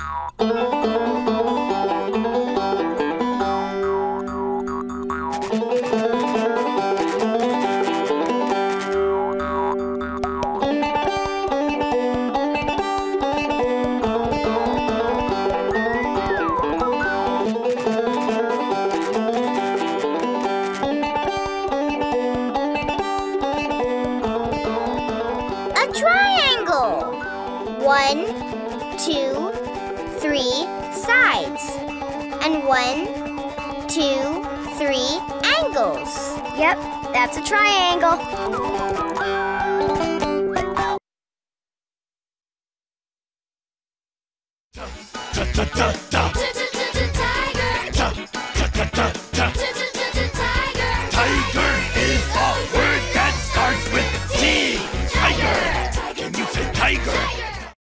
A triangle. 1, 2, 3 sides. And 1, 2, 3 angles. Yep, that's a triangle. Tiger is a word that starts with T. Tiger. Can you say tiger?